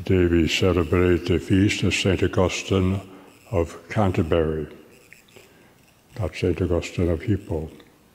Today we celebrate the feast of St. Augustine of Canterbury, not St. Augustine of Hippo.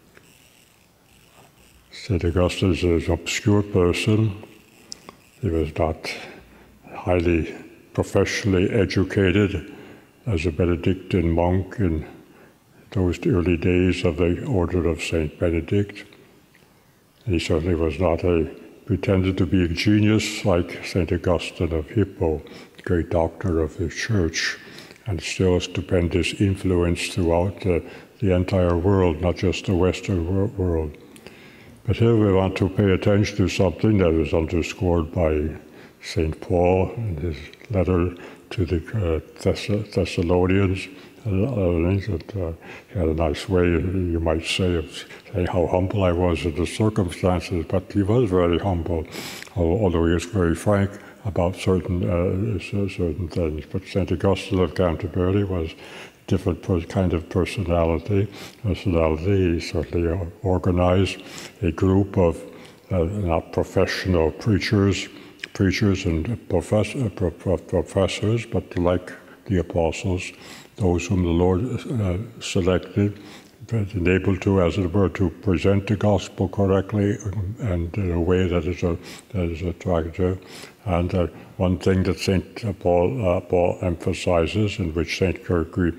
St. Augustine is an obscure person. He was not highly professionally educated as a Benedictine monk in those early days of the order of St. Benedict. He certainly was not pretended to be a genius like St. Augustine of Hippo, great doctor of the Church, and still a stupendous influence throughout the entire world, not just the Western world. But here we want to pay attention to something that is underscored by St. Paul in his letter to the Thessalonians. He had a nice way, you might say, of saying how humble I was in the circumstances, but he was very humble, although he was very frank about certain things. But St. Augustine of Canterbury was a different kind of personality. He certainly organized a group of not professional preachers and professors, but like the apostles, those whom the Lord selected, and able to, as it were, to present the gospel correctly and in a way that is attractive. And one thing that St. Paul emphasizes, in which St. Gregory,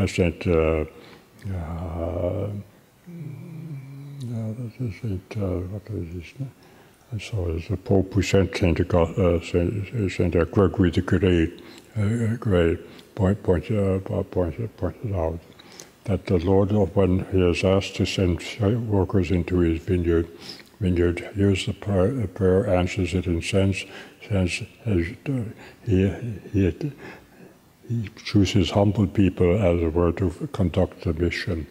so it's the Pope who sent St. Gregory the Great pointed out that the Lord, when He is asked to send workers into His vineyard, here's the prayer, answers it in sense He chooses humble people, as it were, to conduct the mission.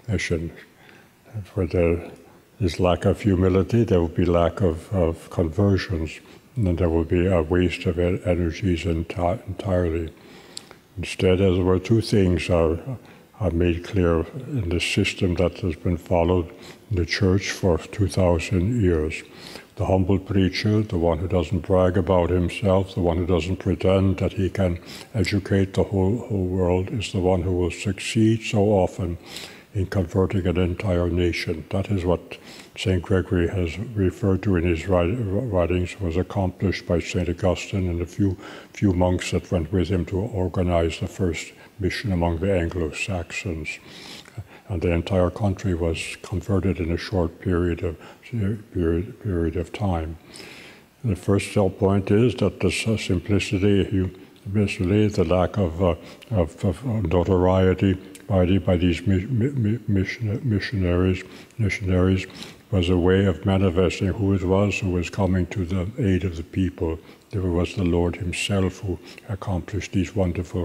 For there is lack of humility, there will be lack of conversions, and then there will be a waste of energies entirely. Instead, as it were, two things are made clear in the system that has been followed in the Church for 2,000 years. The humble preacher, the one who doesn't brag about himself, the one who doesn't pretend that he can educate the whole world, is the one who will succeed so often in converting an entire nation. That is what St. Gregory has referred to in his writings, was accomplished by St. Augustine and a few monks that went with him to organize the first mission among the Anglo-Saxons. And the entire country was converted in a short period of time. The first point is that the simplicity, the lack of notoriety by these missionaries was a way of manifesting who it was who was coming to the aid of the people. It was the Lord Himself who accomplished these wonderful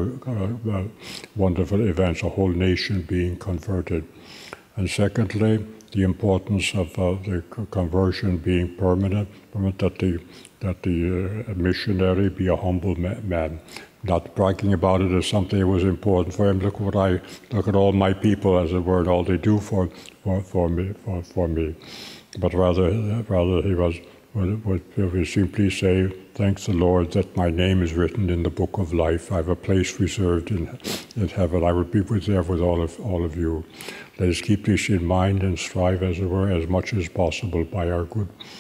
events, a whole nation being converted. And secondly, the importance of the conversion being permanent, that the missionary be a humble man. Not bragging about it as something that was important for him. Look at all my people, as it were, and all they do for me. But rather he would simply say, "Thanks the Lord that my name is written in the book of life. I have a place reserved in heaven. I will be there with all of you." Let us keep this in mind and strive, as it were, as much as possible by our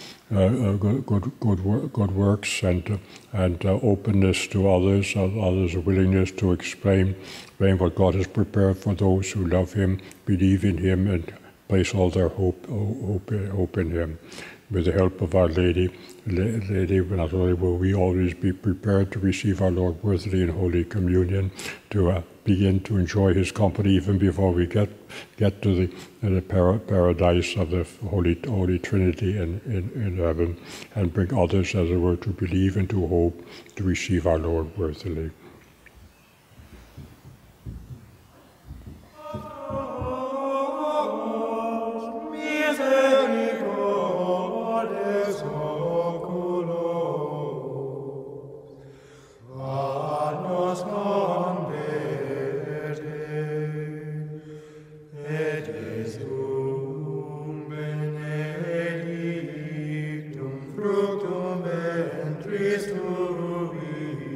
good works and openness to others, willingness to explain what God has prepared for those who love Him, believe in Him, and place all their hope in Him. With the help of Our Lady, not only will we always be prepared to receive our Lord worthily in Holy Communion, to begin to enjoy His company even before we get to the paradise of the Holy Trinity in heaven, and bring others, as it were, to believe and to hope to receive our Lord worthily. Fructum Christum